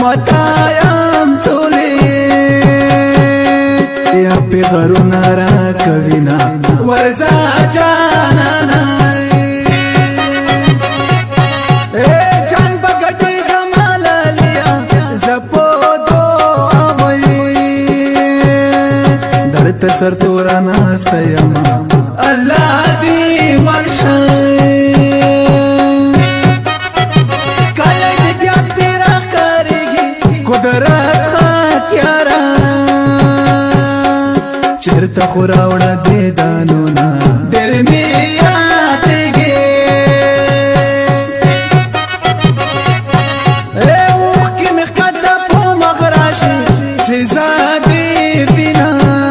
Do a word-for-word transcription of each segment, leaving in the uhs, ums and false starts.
متایم تولی یا پی غرونا را کوینا ورزا جانانا جان بگٹی زمالا لیا زپو دو آوئی درت سر تورا ناستا یما اللہ دی ورشای کالی دی پیاس پیراخ کاریگی قدرت خاکیارا چرتا خوراوڑا دی دانونا دل می یادگی اے اوخ کی مخکتا پو مغراشی چیزا دی بینا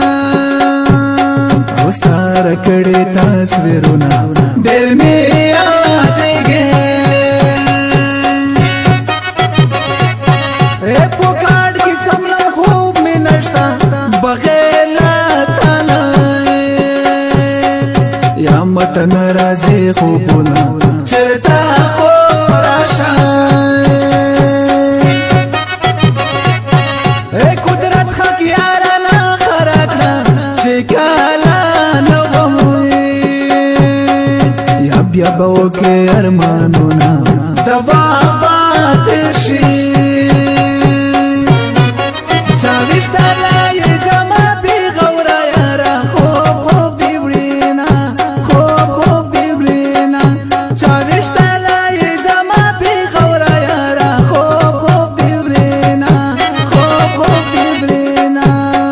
اوستارا کڑی تصویرونا دل می یادگی اے پوکاڑ کی چملا خوب می نشتا بغیلا تانا یا متن رازی خوبونا چرتا خوراشا اے قدرت خاکیارانا خراتنا چکالا نواموی یا بیا باوکی ارمانونا دوا باتشی چاویشتا لای زما بی غورا یارا خوب خوب دیورینا خوب خوب دیورینا چاویشتا لای زما بی غورا یارا خوب خوب دیورینا خوب خوب دیورینا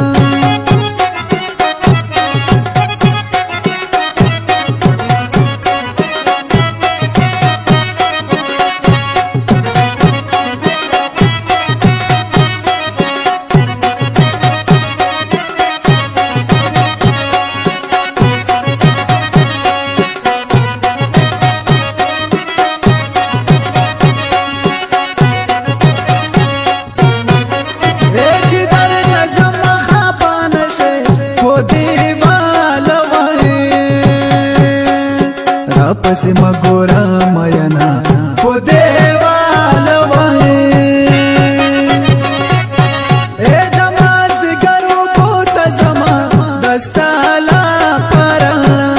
پسی مگورا مینا پو دیوال وای اے دماز دیگرو پوتا زما دستالا پارا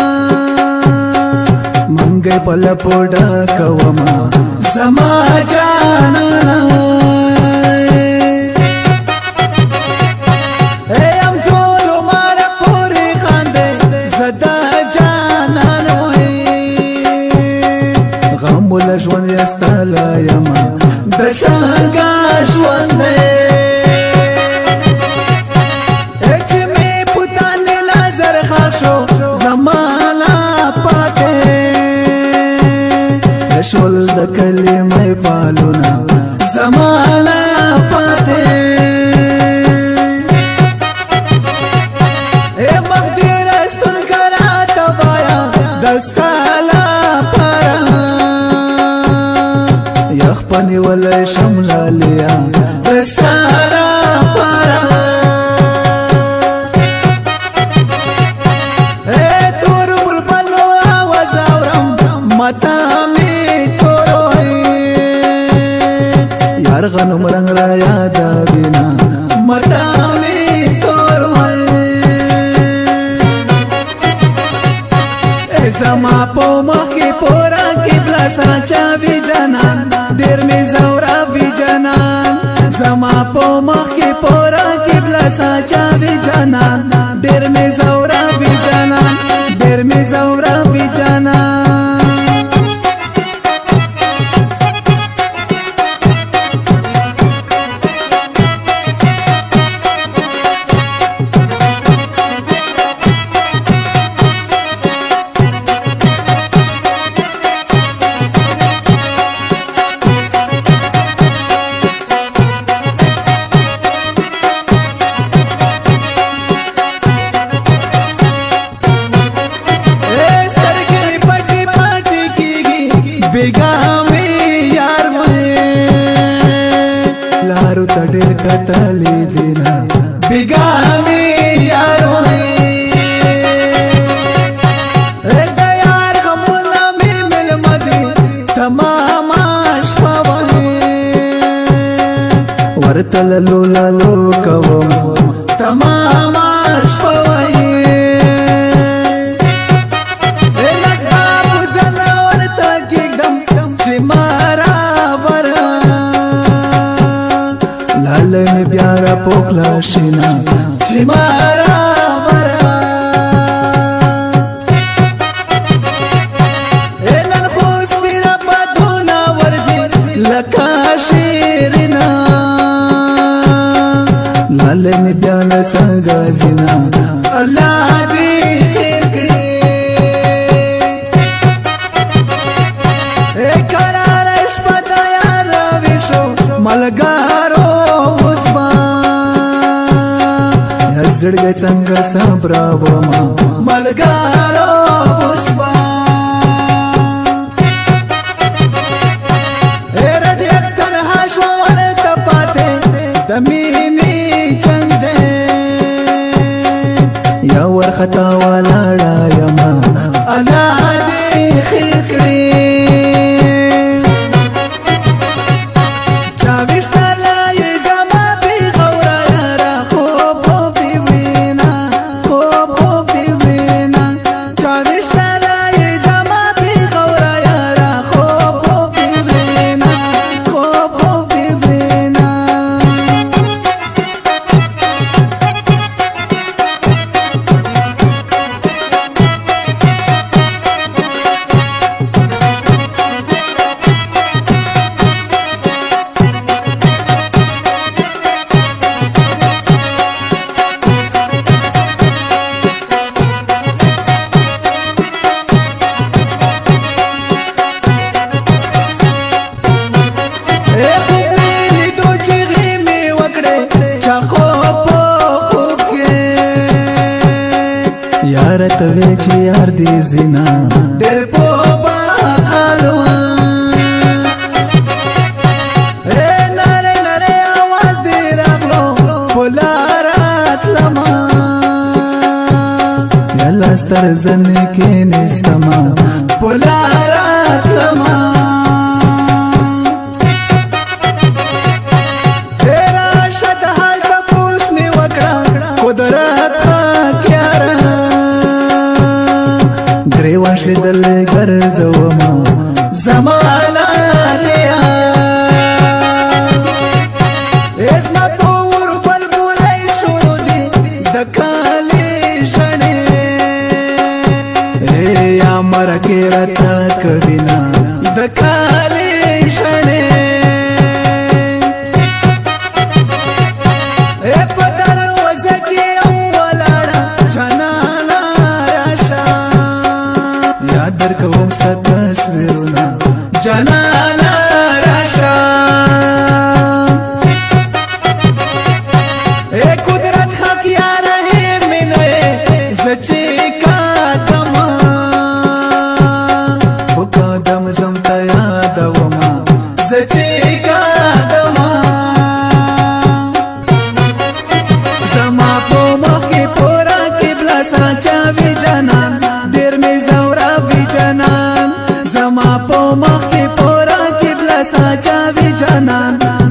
منگی پل پوڑا کوما زما جانانا اے ام زولو مارا پوری خاندے زدا جانانا غمولا ژوند یستالا یما د څنګه ژوند دی چې مې پوتانې نظر خاک شو زمانا پاتې شول د کلمې پالونا زمانا پاتې اے مقدیر استون کرا تبایا دستالا پنی ولی شملا لیا دستارا پارا اے تور بلبلو آواز آورم متا می توروئی یار غنم رنگ را یادا بینا متا می توروئی اے زما پو مخی پورا کی بلاسا چاوی جانان دیر می زورا وی جانان زما پو مخ کی پورا کی بلاسا چاوی جانان دیر می زورا وی جانان دیر می زورا وی جانان ډېر کتلې دینا بیگانه یار وای د یار غمونه می مل مدي تمام شپه وای تللو لالو کوم تمام شپوي الاسباب زلور تکیدم چې مارا ورا لالم بیا را پوخلا شینا چې مارا ورا نن خو سپیره بدونه ورځي لکه شیرنا لالم بیا له څنګه زینا الله دې خیر کړي اے قرار شپه د یار وشو ملګرو وسبا زړګي څنګه صبرو ما ملګرو وسبا اے رډي تنها شو ورته پاتې د مینې چنده یا ورختا ولاړه یما انا دې خیر کړي یار توی چې یار دې زینا ډېر په بحالو اے نره نره आवाज دې راغلو پولارات لما یلا ستر زن کې نستما پولارات لما تیرا شد حال تپوس می وکړه قدرت گریوان شدل گرزوما زمانا لیا اسما پور بل بولی شروع دی دکالی شنی اے یا مرکی رتا کبینا دکالی شنی اے پتر وزکی اولانا جنانا راشا یادر کوم ستا تصویرونه جنانا راشا اے قدرت حق یار هیر مینه زچی قدما و قدم زم تا یادوما زچی قدما زما په مخ کې پورا قبله ساچا وی جنان ډیر می زورا وی جنان زما په مخ کې پورا قبله ساچا وی جنان